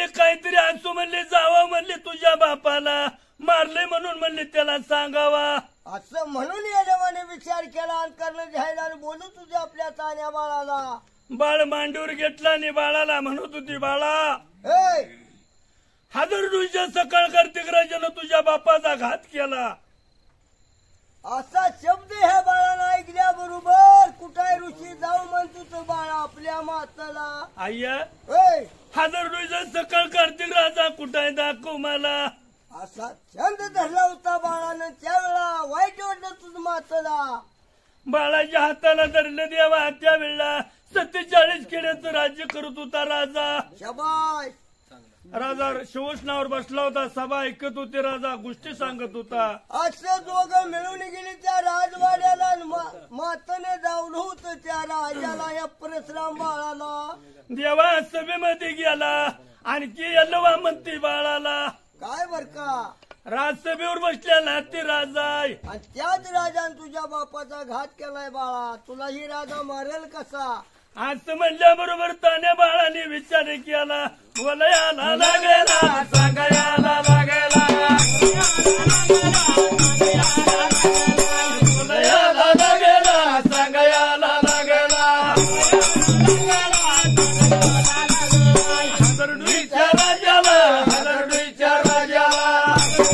म्हणले काहीतरी असो म्हणले जावा म्हणले तुझ्या बापाला मारले म्हणून म्हणले त्याला सांगावा असं म्हणून येण्याने विचार केला आणि कर्ण घ्यायला आणि बोलू तुझ्या आपल्या तान्या बाळाला बाळ मांडीवर घेतला आणि बाळाला म्हणत होती बाळा हजार तुझ्या सकाळ कार्तिक राजानं तुझ्या बापाचा घात केला असा शब्द ह्या बाळाला ऐकल्याबरोबर कुठाय ऋषी जाऊ म्हणतो तो बाळा आपल्या माताला आय्या हजार तुझ्या सकाळ कार्तिक राजा कुठाय दाखव मला असा छंद धरला होता बाळानं त्यावेळेला वाईट वाटलं तुझं माताला बाळाच्या हाताला धरलं देवा त्यावेळेला 47 खेड्याचं राज्य करत होता राजा शबाश राजा शिवस्नावर बसला होता सभा ऐकत होते राजा गोष्टी सांगत होता असं दोघं मिळून गेली त्या राजवाड्याला माताने जावलं होतं त्या राजाला या परशुराम बाळाला देवा सभेमध्ये गेला आणखी यल्लवा म्हणते बाळाला काय बर का राजसभेवर बसलेला ते राजा आहे आणि त्याच राजाने तुझ्या बापाचा घात केलाय बाळा तुला ही राजा मारेल कसा असं म्हणल्याबरोबर तान्या बाळाने विचार केला बोलायला लागेला सांगायला लागेला बोलायला लागेला सांगायला लागेला हदरडुईच्या राजाला हदरडुईच्या राजाला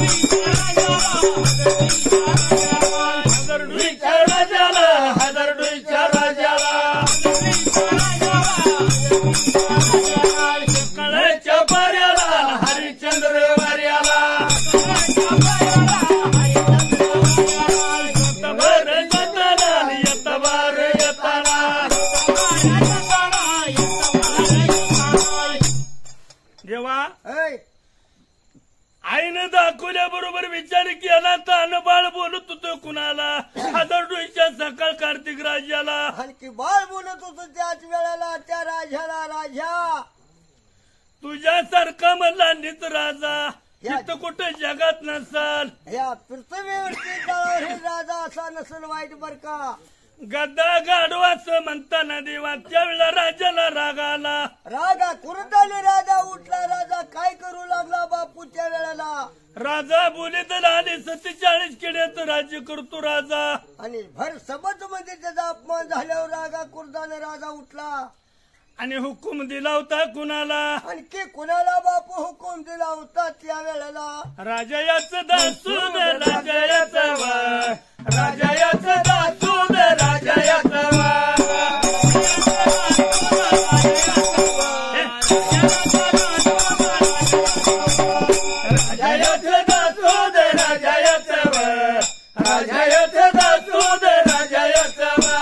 हदरडुईच्या राजाला हदरडुईच्या राजाला कळच्या पाऱ्याला हरिश्चंद्र वाऱ्याला येतबार येताना येतबार येताना देवा आईनं दाखवल्याबरोबर विचार केला तर बाळ बोलत होतो कुणाला हदरडुईच्या सकाळ कार्तिक राजाला आणखी बाळ बोलत होतो त्याच वेळेला त्या राजाला राजा तुझ्यासारखा म्हणला नित राजा इथं कुठं जगात नसाल या पृथ्वीवरती हे राजा असा नसेल वाईट बर का गद्दा गाढवाचं म्हणताना देवा त्यावेळेला राजाला राग आला रागा कुरताने राजा उठला राजा काय करू लागला बापू त्या वेळेला राजा बोले तर आले 47 खेड्याचं राज्य करतो राजा आणि भर सबत मध्ये त्याचा अपमान झाल्यावर रागा कुरताने राजा उठला आणि हुकूम दिला होता कुणाला आणखी कुणाला बापू हुकूम दिला होता त्या वेळेला राजा याचं दासून राजा याचं वा राजा याचं दासून राजा याचं वा राजा याचं दासून राजा याचं वा राजा याचं दासून राजा याचं वा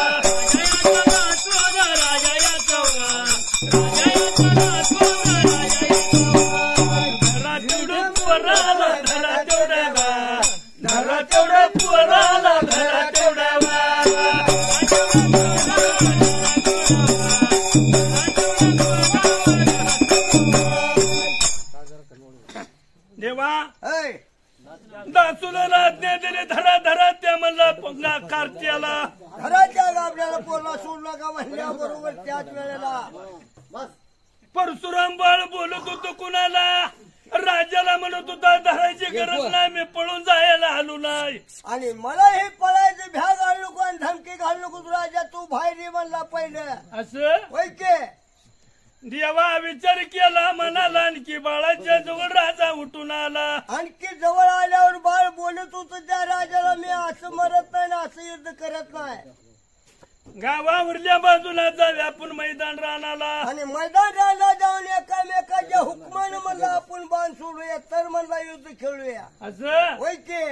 देवा दासूला आज्ञा दिली धरा धरा त्या म्हणला कार्त्याला घराच्या गाबड्याला पोरला सोडू नका म्हणल्याबरोबर त्याच वेळेला परशुराम बाळ बोलत होतो कुणाला राजाला म्हणत होता धरायची गरज नाही मी पळून जायला आलो नाही आणि मला हे पळायचं भ्या घालू नको आणि धमकी घालू नको राजा तू बाहेर म्हणला पहिलं असं वैके देवा विचार केला म्हणाला आणखी बाळाच्या जवळ राजा उठून आला आणखी जवळ आल्यावर बाळ बोलत होत त्या राजाला मी असं मरत नाही ना असं युद्ध करत नाही गावावरल्या बाजूला जावे आपण मैदान रानाला आणि मैदान रानाला जाऊन एकामेकाच्या हुकमानं म्हणलं आपण बाण सोडूया तर म्हणला युद्ध खेळूया असं वैके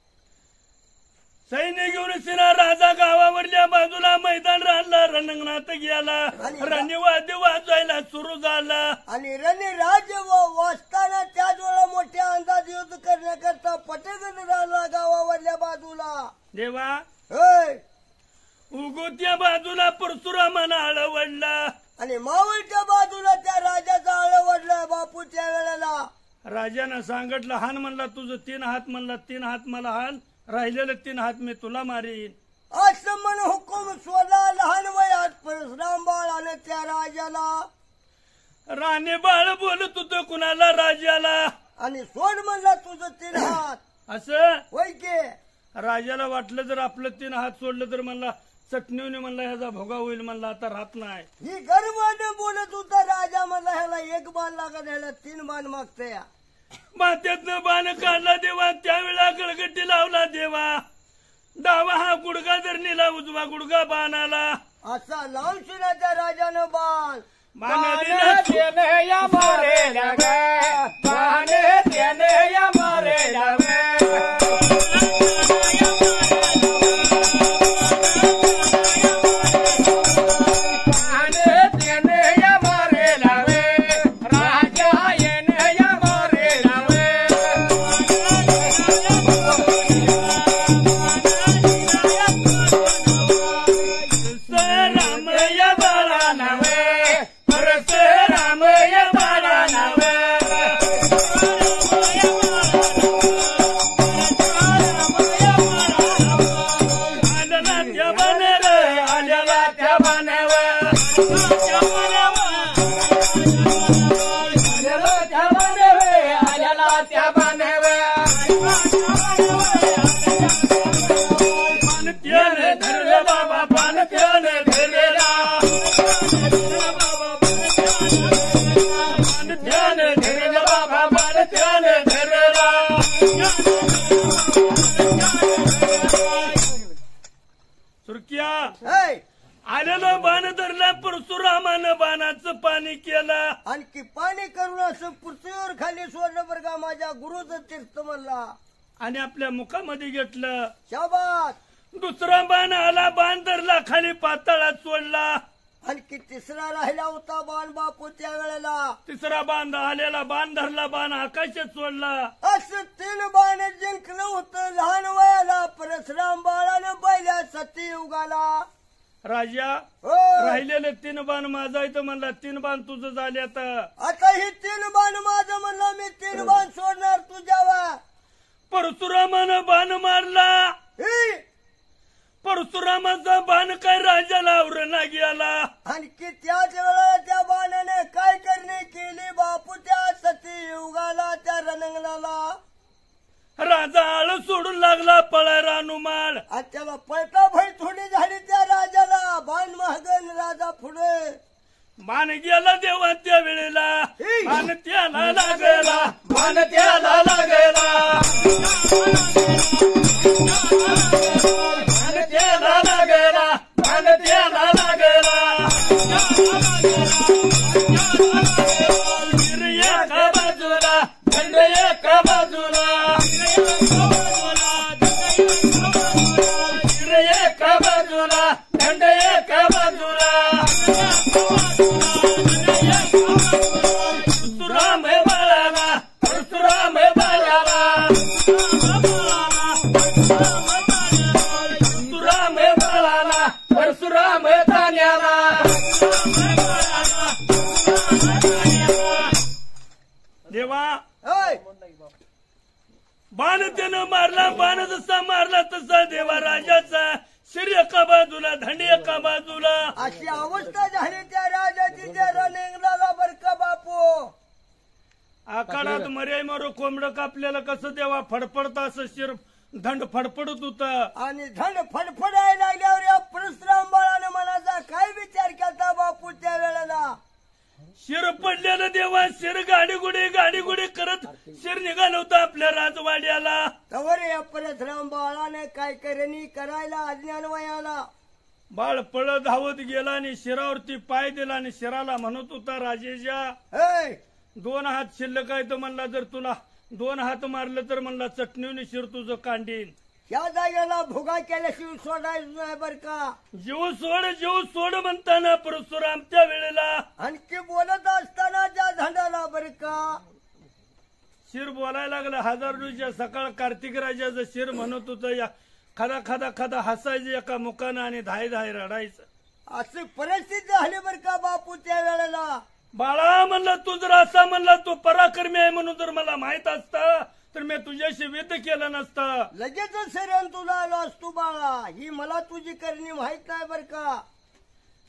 सैन्य घेऊन सिना राजा गावावरल्या बाजूला मैदान रानला रणंगणात गेला रणवाद्य वाजवायला सुरू झाला आणि रणराज्य वाचताना त्याच वेळा मोठ्या अंदाज युद्ध करण्याकरता पटेगड राहिला गावावरल्या बाजूला देवा होय उगोत्या बाजूला परशुरामानं आळवडला आणि मावळच्या बाजूला त्या राजाचा आळवडला बापू त्या वेळेला राजानं सांगितलं हान म्हणला तुझं 3 हात म्हणला 3 हात मला हान राहिलेले 3 हात मी तुला मारीन असं म्हण हुकूम सोडला लहान वयात परशुराम बाळाने त्या राजाला राणे बाळ बोलत होतं कुणाला राजाला आणि सोड म्हणला तुझं 3 हात असं होय की राजाला वाटलं जर आपलं 3 हात सोडलं तर म्हणला चटणीने म्हणला ह्याचा भोगा होईल म्हणला आता राहत नाही ही गर्वाने बोलत होता राजा म्हणला ह्याला 1 बाण लागत ह्याला 3 बाण मागतोय मात्यातनं बाण काढला देवा त्यावेळेला गळगट्टी लावला देवा डावा हा गुडगा जर नेला उजवा गुडगा बाण आला असा लावून शिराच्या राजानं बाण सुरकिया आलेलं बाण धरला परशुरामानं बाणाचं पाणी केलं आणखी पाणी करून असं पृथ्वीवर खाली सोडलं बरं का माझ्या गुरुचं तीर्थ म्हणला आणि आपल्या मुखामध्ये घेतलं शाबास दुसरा बाण आला बाण धरला खाली पाताळात सोडला आणखी तिसरा राहिला होता बाण बापू त्या वेळेला तिसरा बाण आलेला बाण धरला बाण आकाशात सोडला असं 3 बाण जिंकलं होतं लहान वयाला परशुराम बाळानं पहिल्या सत्ययुगाला राजा राहिलेले 3 बाण माझा इथं म्हणला 3 बाण तुझं झाले आता हे 3 बाण माझं म्हणलं मी 3 बाण सोडणार तुझ्यावर परशुरामानं बाण मारला परशुरामाचा बाण काय राजाला आवरणा गेला आणखी त्याच वेळेला त्या बाणाने काय करणे केली बापू त्या सत्ययुगाला त्या रणंगणाला राजा आळ सोडून लागला पळाय रानुमाळ आणि त्याला पळता भय थोडी झाली त्या राजाला बाण महागन राजा पुढे बाण गेला देवा त्या वेळेला बाण त्याला लागला बाण त्याला लागला बाण त्याला लागला बाण त्याला लागला एका बाजूला दंड एका बाजूला एका बाजूला दंड एका बाजूला परशुराम बाळाला परशुराम बाळाला परशुराम बाळाला परशुराम तान्याला देवा बाण त्यानं मारला बाण जसा मारला तसा देवा राजाचा शिर एका बाजूला धंडी एका बाजूला अशी अवस्था झाली त्या राजाची त्या रणिंगणाला बर का बापू आखाडात मर्याय मारो कोंबड कापलेलं कसं देवा फडफडत असं शिर धंड फडफडत होत आणि धंड फडफडायला लागल्यावर या परशुराम बाळानं मनाचा काय विचार केला बापू त्या वेळेला शिर पडलेलं देवा शिर गाडीगुडी करत शिर निघालं होतं आपल्या राजवाड्याला तवर या परशुराम बाळाने काय करणी करायला अज्ञान वयाला बाळ पळत धावत गेला आणि शिरावरती पाय दिला आणि शिराला म्हणत होता राजेशा 2 हात शिल्लक आहे तर म्हणला जर तुला 2 हात मारलं तर म्हणला चटणीने शिर तुझं कांडीन या जागेला भुगा केल्याशिवाय सोडायचं नाही बर का जीव सोड म्हणताना परशुराम त्या वेळेला आणखी बोलत असताना त्या झाडाला बर का शिर बोलायला लागला हजारोच्या सकाळ कार्तिक राजाचं शिर म्हणत होतं या खादा हसायचं एका मुखानं आणि धाय रडायचं अशी परिस्थिती झाली बर का बापू त्या वेळेला बाळा म्हणला तू जर असा म्हणला तो पराक्रमी आहे म्हणून जर मला माहित असतं तर मी तुझ्याशी युद्ध केलं नसतं लगेचच शरण तुला आलो असतो बाळा ही मला तुझी करणी माहित नाही बर का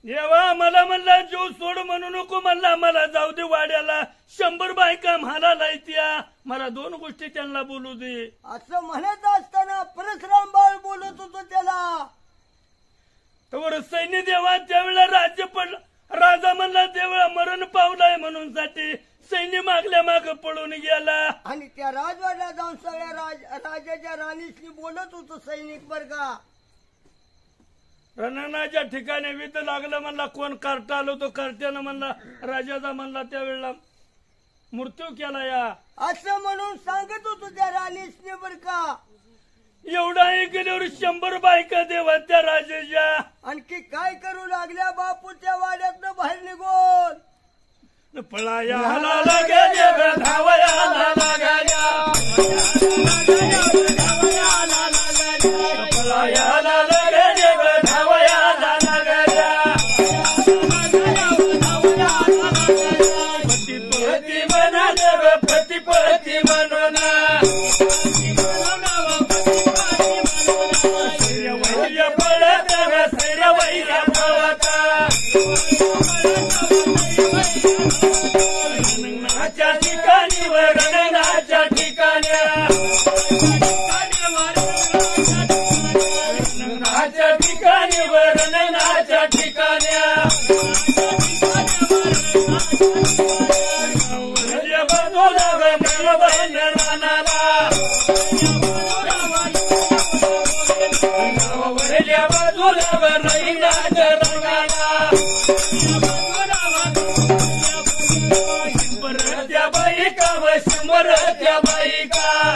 देवा मला म्हणला जीव सोड म्हणू नको म्हणला, मला जाऊ दे वाड्याला, 100 बायका मला लायत्या, मला 2 गोष्टी त्यांना बोलू दे. असं म्हणत असताना परशुराम बाळ बोलत होतो त्याला. तर सैन्य देवा त्यावेळेला राज्य पडलं, राजा म्हणला त्यावेळेला मरण पावलाय म्हणून साठी सैन्य मागल्या माग पळून गेला. आणि त्या राजवाड्याला जाऊन सगळ्या राजाच्या राणीशी बोलत होतो सैनिक वर्गा. रणांगणाच्या ठिकाणी विध लागलं म्हणला, कोण कार्ट आलो तो कार्ट्यानं म्हणला राजाचा म्हणला त्यावेळेला मृत्यू केला या, असं म्हणून सांगत होतो त्या राणीसने बर का. एवढाही गेल्यावर 100 बायका देवा त्या राजाच्या. आणखी काय करू लागल्या बापू त्या वाड्यातनं बाहेर निघून. पळाया लागल्या ग धावया लागल्या, पळाया लागल्या ग धावया लागल्या, पती म्हणून ग पती म्हणून, वैर्य पळत ग सैर वैर्य पळत, रणाच्या ठिकाणी व रणाच्या ठिकाणी, रणाच्या ठिकाणी व रणाच्या ठिकाणी, वरल्या बाजूला ग नळवण रानाला, वरल्या बाजूला ग रणाच्या रंगाला, शंभरच्या बायका व 100च्या बायका,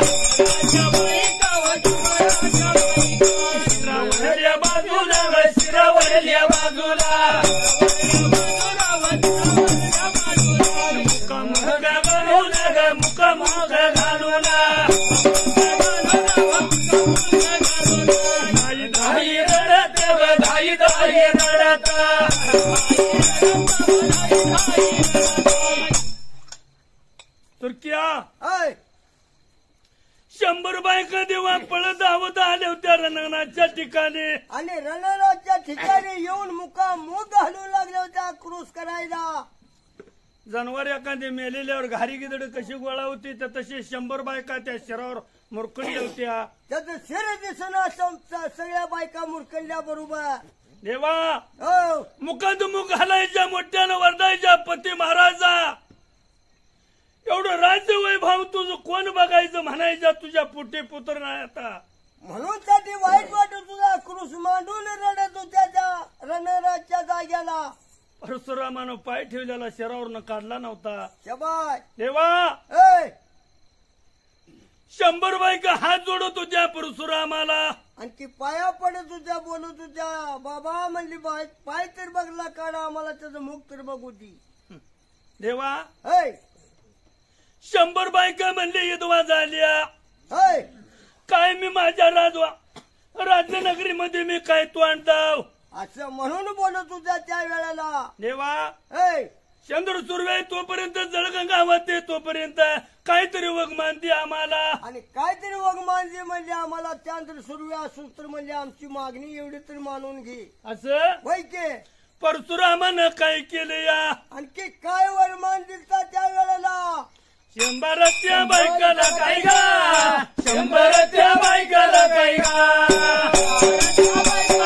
शिरावरल्या बाजूला व शिरावरल्या बाजूला, मुख घालून ग मुख घालून, धाई रडत ग धाई रडत, तुर्किया 100 बायका देवा पळत धावत आल्या होत्या रणांगणाच्या ठिकाणी. आणि रणाच्या ठिकाणी येऊन मुख घालू लागल्या होत्या क्रूस करायला. जनावर एखादी मेलेल्यावर घारी गिदड कशी गोळा होती तर तशी 100 बायका त्या शिरावर मुरकळल्या होत्या. त्याचं शिर दिसणं सगळ्या बायका मुरकळल्या बरोबर. देवा हो मुखात मुख घालायच्या, मोठ्यानं वरदायच्या, पती महाराजा एवढं राज्य वैभव तुझं कोण बघायचं म्हणायचं, तुझ्या पोटी पुत्र नाही आता. म्हणून साठी वाईट वाटत तुझा क्रूस मांडून रडत होत्या त्या रणराजच्या जाग्याला. परशुरामानं पाय ठेवलेला शिरावरनं काढला नव्हता. शबाय देवा 100 बायका हात जोडत होत्या परशुरामाला. आणखी पाया पडत होत्या, बोलत होत्या. बाबा म्हणली पाय तर बघला काढा आम्हाला, त्याचं मुख तर बघू ती. देवा 100 बायका म्हणले विधवा झाल्या. होय काय मी माझ्या राजनगरीमध्ये मी काय तू आणताव असं म्हणून बोलत होत्या त्या वेळेला. देवा होय चंद्र सुर्वे तोपर्यंत जळगंगा वाहते तोपर्यंत काहीतरी वगमान दे आम्हाला. आणि काहीतरी वगमानजी म्हणजे आम्हाला चांद्र सुरव्या असू तर म्हणजे आमची मागणी एवढी तरी मानून घे असं होय की. परशुरामानं काय केलं या. आणखी काय वरमान दिलता त्या वेळेला. 100 बायकाला काय गा, 100 बायकाला काय गा, 100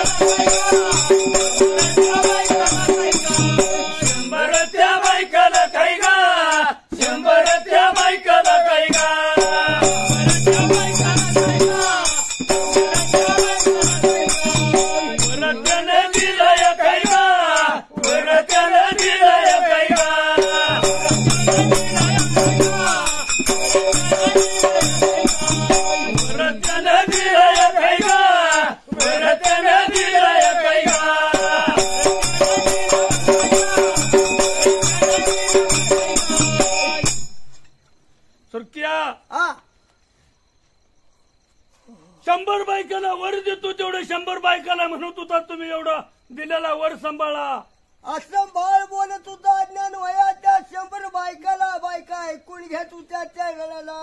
बायकाला काय गा, 100 बायकाला काय गा, वरत्यानं दिलंय काय गा, वरत्यानं दिलंय काय गा, वरत्यानं दिलंय काय गा, वरत्यानं दिलंय काय गा. सुरकिया 100 बायकाला वर देतो तेवढं 100 बायकाला म्हणत होता तुम्ही एवढं दिलेला वर सांभाळा. असं बाळ बोलत होता. अज्ञान वया त्या 100 बायका ऐकून घेत होत्या त्या वेळेला.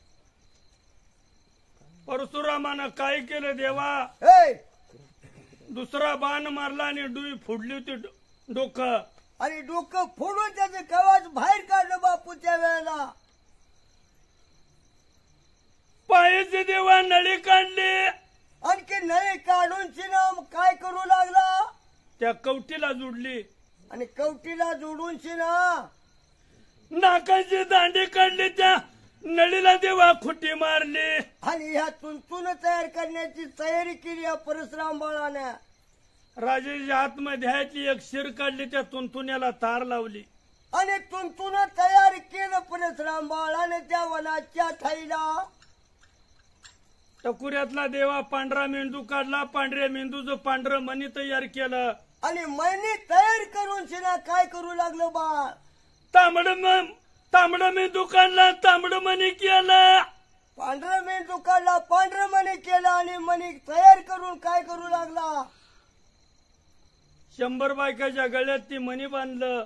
परशुरामानं काय केलं देवा. दुसरा बाण मारला आणि डुई फोडली होती डोकं. आणि डोकं फोडून त्याचं कवच बाहेर काढलं बापू त्या वेळेला. पायाचे देवा नळी काढली. आणखी नळी काढून शिना काय करू लागला, त्या कवटीला जोडली. आणि कवटीला जोडून शिना नाकाची दांडी काढली. त्या नळीला देवा खुटी मारली. आणि ह्या तुंतून तयार करण्याची तयारी केली या परशुराम बाळाने. राजाच्या आतमध्ये ह्याची एक शिर काढली. त्या तुंतुण्याला तार लावली. आणि तुंतून तयार केलं परशुराम बाळाने त्या वनाच्या ठाईला. टकुऱ्यातला देवा पांढरा मेंदू काढला. पांढऱ्या मेंदूचं पांढरं मणी तयार केलं. आणि मणी तयार करून शिना काय करू लागलं बाळ, तांबड मेंदू काढला. तांबड मणी केलं. पांढरं मेंदू काढला, पांढरं मणी केलं. आणि मणी तयार करून काय करू लागला, 100 बायकाच्या गळ्यात ती मणी बांधलं.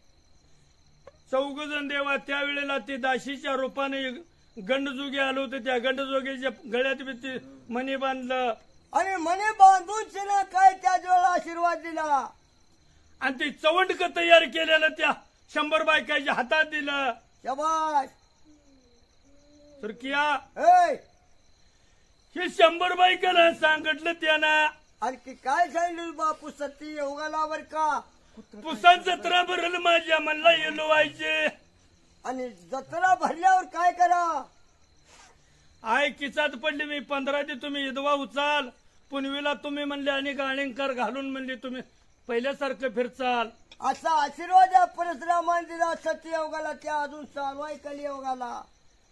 14 देवा त्यावेळेला ती दाशीच्या रूपाने गंडजोगी आलो होते. त्या गंडजोगीच्या गळ्यात बी ती मणी बांधलं. आणि मणी बांधून शिना काय त्याच वेळेला आशीर्वाद दिला. आणि ती चवंडक तयार केलेलं त्या 100 बायकाच्या हातात दिलं. शाबास. सुरकिया ए, हे 100 बायकाला सांगितलं त्यानं. आणखी काय सांगितलं बापू सत्य योगाला बर का. पुसात जत्रा भरल माझ्या म्हणला येलो व्हायचे. आणि जत्रा भरल्यावर काय करा, आय किचात पडली मी 15 ते तुम्ही इदवा उचाल. पुनवीला तुम्ही म्हणले आणि गाळिंकर घालून म्हणले तुम्ही पहिल्यासारखं फिरचाल. असा आशीर्वाद या परशुरामाने दिला सत्ययोगाला. त्या अजून चालू आहे कलियोगाला.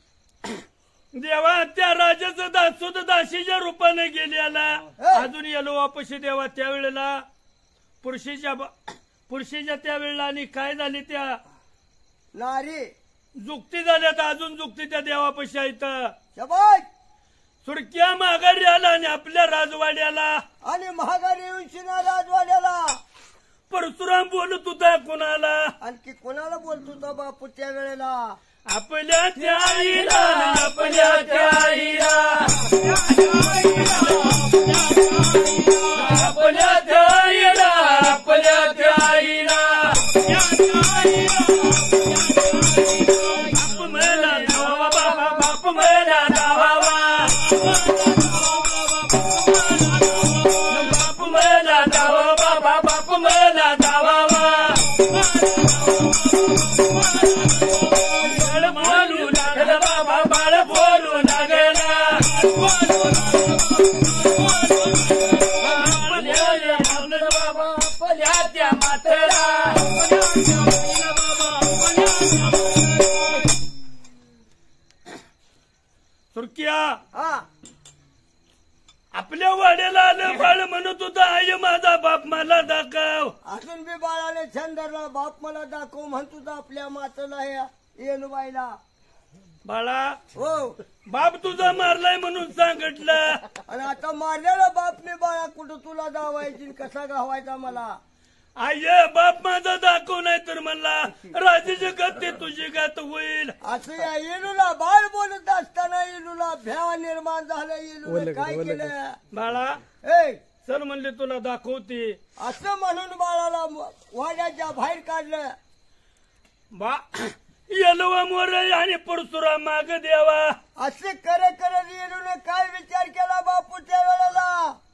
देवा त्या राजाचं दासोद दाशीच्या रूपाने गेल्याला अजून येलो वापशी देवा. त्यावेळेला पुरुषीच्या त्यावेळेला आणि काय झाली त्या नारी जुक्ती झाल्यात. अजून जुक्ती त्या देवापाशी आहेत. शाबास. सुरक्या माघारी आला आणि आपल्या राजवाड्याला. आणि महागारी येऊन शिना राजवाड्याला. परशुराम बोलत होता कोणाला, आणखी कोणाला बोलतो होता बापू त्या वेळेला, आपल्या त्या आईला, आपल्या त्या आईला, आपल्या त्या आईला, आपल्या त्या आईला. बाप मला धावा बाबा, बाप मला धावा, बाप मला धावा बाबा, बाप मला धावा. बोलू लागला बाबा, बाळ बोलू लागला. बाबा आपल्या त्या मातेला. सुरकिया हा आपल्या वाड्याला आलं. बाळ म्हणत होता आई माझा बाप मला दाखव. अजून बी बाळाने छंदरला बाप मला दाखव म्हणत होता आपल्या मातेला येलबाईला. बाळा हो. बाप तुझा मारलाय म्हणून सांगितलं. आणि आता मारलेला बापने बाळा कुठं तुला दावायची कसा गावायचा मला. आय बाप माझा दाखव नाही तर म्हणला राजाची गत ते तुझी गत होईल. असं या येलूला बाळ बोलत असताना येलूला भ्या निर्माण झालं. येलूला काय केलं बाळा, ए चल म्हणले तुला दाखवते. असं म्हणून बाळाला वाड्याच्या बाहेर काढलं. बा येलवा मोर आणि परशुराम माग द्यावा. असे करत येलूने काय विचार केला बापू त्या वेळेला,